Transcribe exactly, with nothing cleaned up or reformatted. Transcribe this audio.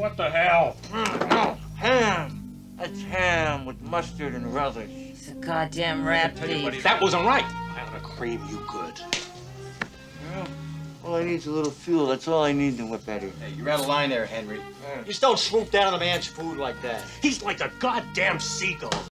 what the hell? Mm, no, ham. That's ham with mustard and relish. It's a goddamn rat thief. That wasn't right. I ought to cream you good. Well, all I need is a little fuel. That's all I need to whip at it. Hey, you're out of line there, Henry. You just don't swoop down on a man's food like that. He's like a goddamn seagull.